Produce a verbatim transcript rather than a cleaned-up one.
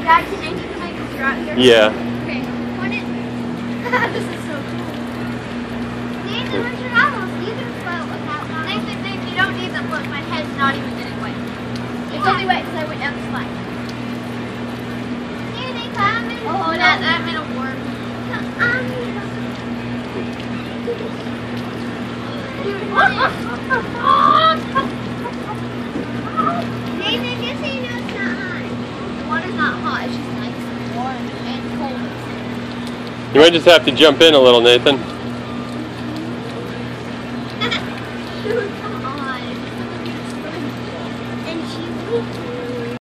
Dad, can Nathan can make a strap here? Yeah. Okay. Put it. This is so cool. Nathan, where's your goggles? You can float without goggles. Nathan, Nathan, you don't need them. Look, my head's not even getting wet. It's yeah. only wet because I went down the slide. Here they come. Oh, that, that made a worm. Um, Nathan, just so you know it's not hot. The water's not hot, it's just nice and warm and cold. You might just have to jump in a little, Nathan.